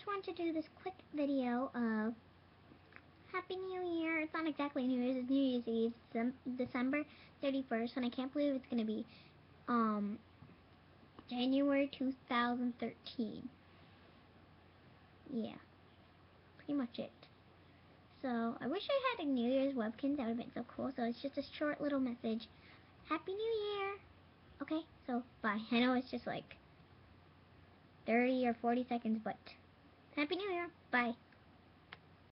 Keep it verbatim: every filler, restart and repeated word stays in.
just wanted to do this quick video of Happy New Year. It's not exactly New Year's, it's New Year's Eve, December thirty-first, and I can't believe it's going to be um January two thousand thirteen. Yeah, pretty much it. So, I wish I had a New Year's webcam, that would have been so cool. So, it's just a short little message. Happy New Year! Okay, so, bye. I know it's just like thirty or forty seconds, but Happy New Year! Bye.